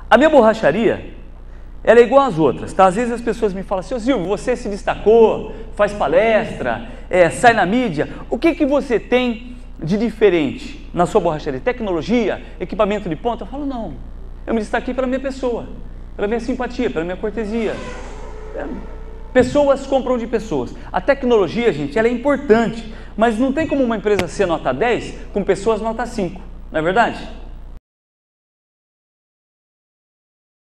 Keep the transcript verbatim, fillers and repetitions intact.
A minha borracharia, ela é igual às outras, tá? Às vezes as pessoas me falam assim, ô Silvio, você se destacou, faz palestra, é, sai na mídia, o que que você tem de diferente na sua borracharia? Tecnologia, equipamento de ponta? Eu falo, não, eu me destaquei pela minha pessoa, pela minha simpatia, pela minha cortesia. Pessoas compram de pessoas. A tecnologia, gente, ela é importante, mas não tem como uma empresa ser nota dez com pessoas nota cinco, não é verdade?